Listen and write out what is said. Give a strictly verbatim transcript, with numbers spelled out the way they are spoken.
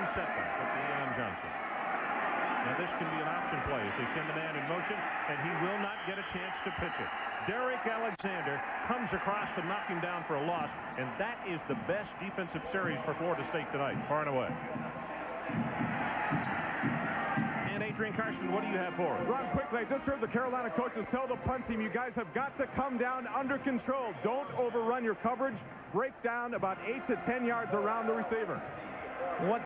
setback. That's Leon Johnson. Now this can be an option play as they send the man in motion, and he will not get a chance to pitch it. Derrick Alexander comes across to knock him down for a loss, and that is the best defensive series for Florida State tonight, far and away. And Adrian Carson, what do you have for us? Ron, quickly, I just heard the Carolina coaches tell the punt team, you guys have got to come down under control. Don't overrun your coverage. Break down about eight to ten yards around the receiver. What